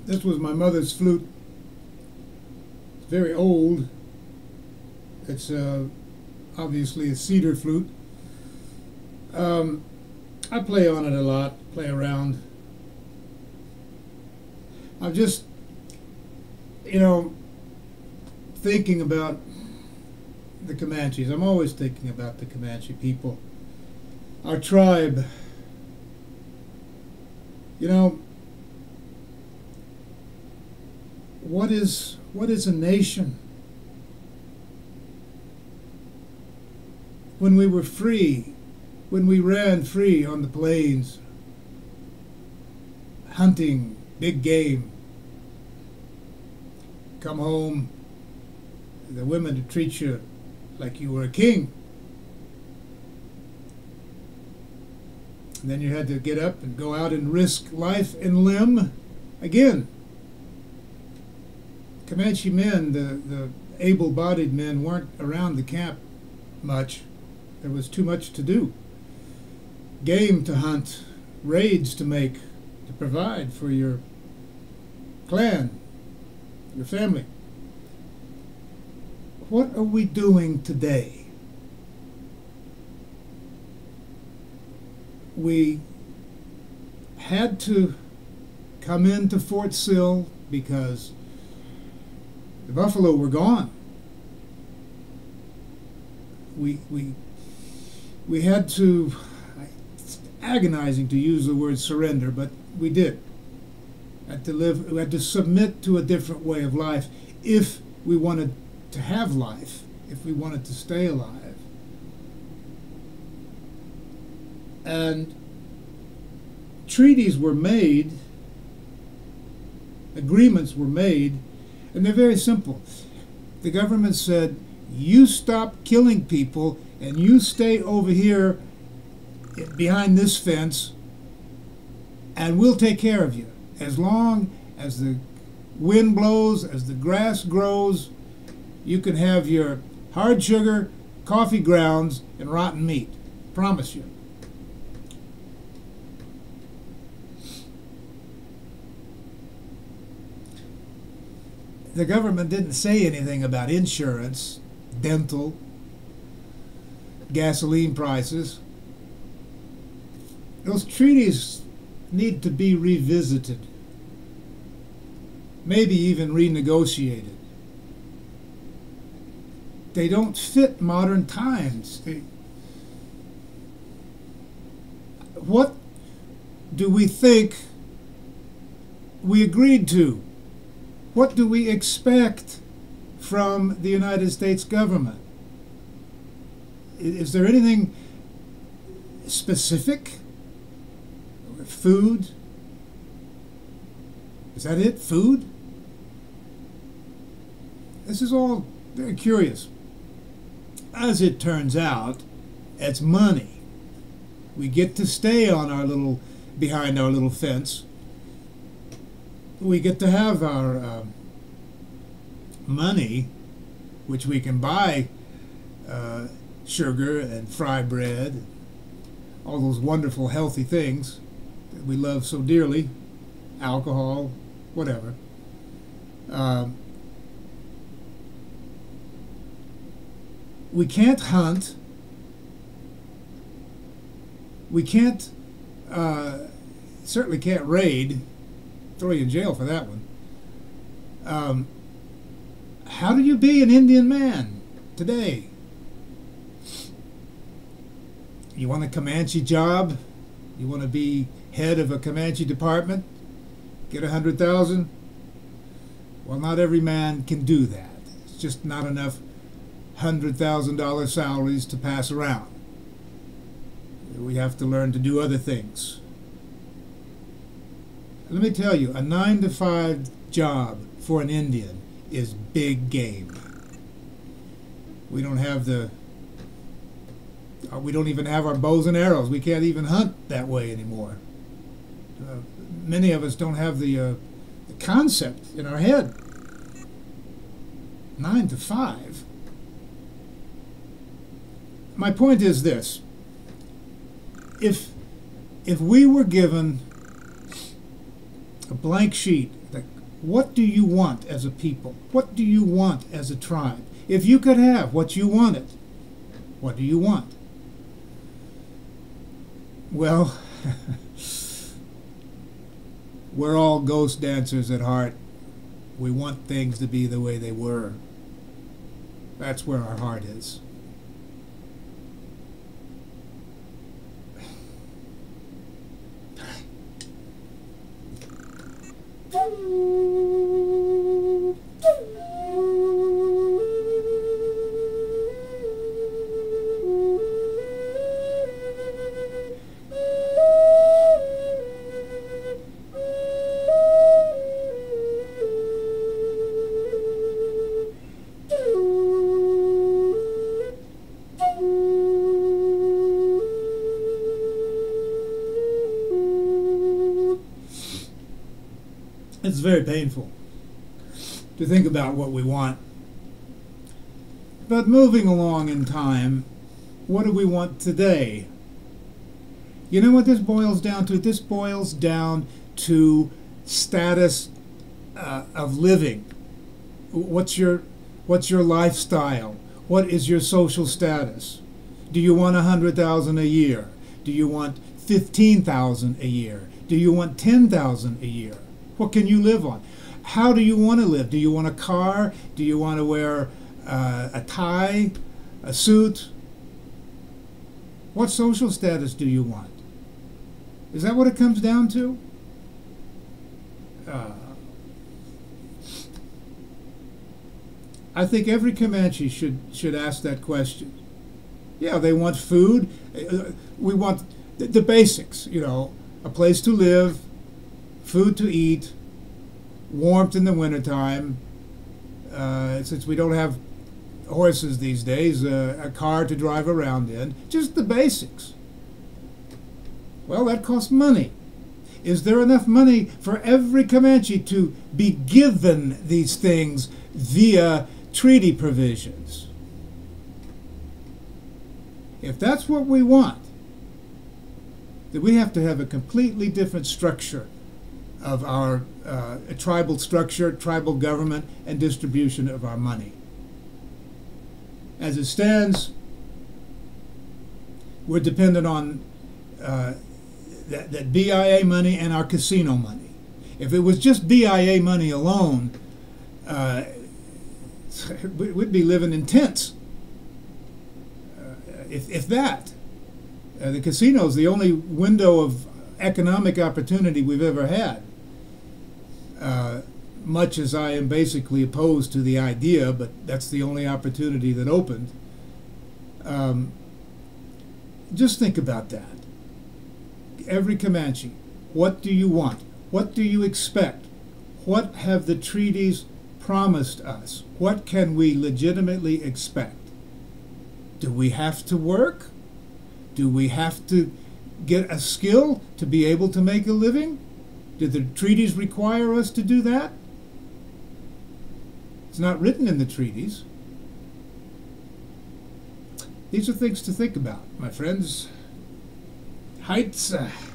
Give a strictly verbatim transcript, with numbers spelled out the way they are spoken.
This was my mother's flute. It's very old. It's uh, obviously a cedar flute. Um, I play on it a lot, play around. I'm just, you know, thinking about the Comanches. I'm always thinking about the Comanche people. Our tribe. You know, what is what is a nation? When we were free, when we ran free on the plains, hunting big game, come home, the women to treat you like you were a king. And then you had to get up and go out and risk life and limb again. Comanche men, the, the able-bodied men, weren't around the camp much. There was too much to do. Game to hunt, raids to make, to provide for your clan, your family. What are we doing today? We had to come into Fort Sill because the buffalo were gone. We we we had to, it's agonizing to use the word surrender, but we did. Had to live, we had to submit to a different way of life if we wanted to have life, if we wanted to stay alive. And treaties were made, agreements were made, and they're very simple. The government said, you stop killing people and you stay over here behind this fence and we'll take care of you. As long as the wind blows, as the grass grows, you can have your hard sugar, coffee grounds, and rotten meat. Promise you. The government didn't say anything about insurance, dental, gasoline prices. Those treaties need to be revisited, maybe even renegotiated. They don't fit modern times. They, what do we think we agreed to? What do we expect from the United States government? Is there anything specific? Food? Is that it? Food? This is all very curious. As it turns out, it's money. We get to stay on our little, behind our little fence. We get to have our uh, money, which we can buy uh, sugar and fry bread, all those wonderful healthy things that we love so dearly, alcohol, whatever. Um, we can't hunt. We can't, uh, certainly can't raid. Throw you in jail for that one. Um, how do you be an Indian man today? You want a Comanche job? You want to be head of a Comanche department? Get a hundred thousand? Well, not every man can do that. It's just not enough hundred thousand dollar salaries to pass around. We have to learn to do other things. Let me tell you, a nine to five job for an Indian is big game. We don't have the, we don't even have our bows and arrows. We can't even hunt that way anymore. Uh, many of us don't have the, uh, the concept in our head. Nine to five. My point is this: if if we were given a blank sheet, the What do you want as a people? What do you want as a tribe? If you could have what you wanted, what do you want? Well, we're all ghost dancers at heart. We want things to be the way they were. That's where our heart is. It's very painful to think about what we want. But moving along in time, what do we want today? You know what this boils down to? This boils down to status uh, of living. What's your, what's your lifestyle? What is your social status? Do you want one hundred thousand dollars a year? Do you want fifteen thousand dollars a year? Do you want ten thousand dollars a year? What can you live on? How do you want to live? Do you want a car? Do you want to wear uh, a tie, a suit? What social status do you want? Is that what it comes down to? Uh, I think every Comanche should should ask that question. Yeah, they want food. Uh, we want the, the basics, you know, a place to live, food to eat, warmth in the wintertime. Uh, since we don't have horses these days, uh, a car to drive around in. Just the basics. Well, that costs money. Is there enough money for every Comanche to be given these things via treaty provisions? If that's what we want, then we have to have a completely different structure of our uh, tribal structure, tribal government, and distribution of our money. As it stands, we're dependent on uh, that, that B I A money and our casino money. If it was just B I A money alone, uh, we'd be living in tents. Uh, if, if that. Uh, the casino is the only window of economic opportunity we've ever had. Uh, much as I am basically opposed to the idea, but that's the only opportunity that opened. Um, just think about that. Every Comanche, what do you want? What do you expect? What have the treaties promised us? What can we legitimately expect? Do we have to work? Do we have to get a skill to be able to make a living? Did the treaties require us to do that? It's not written in the treaties. These are things to think about, my friends. Heights. Uh,